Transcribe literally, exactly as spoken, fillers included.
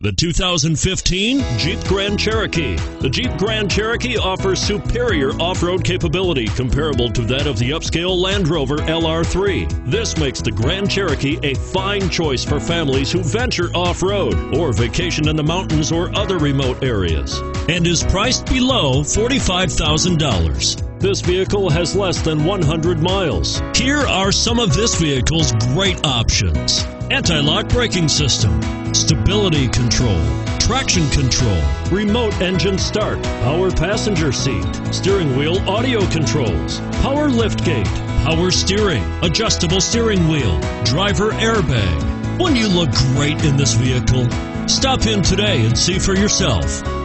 The two thousand fifteen Jeep Grand Cherokee. The Jeep Grand Cherokee offers superior off-road capability comparable to that of the upscale Land Rover L R three. This makes the Grand Cherokee a fine choice for families who venture off-road or vacation in the mountains or other remote areas, and is priced below forty-five thousand dollars. This vehicle has less than one hundred miles. Here are some of this vehicle's great options: anti-lock braking system, stability control, traction control, remote engine start, power passenger seat, steering wheel audio controls, power liftgate, power steering, adjustable steering wheel, driver airbag. Wouldn't you look great in this vehicle? Stop in today and see for yourself.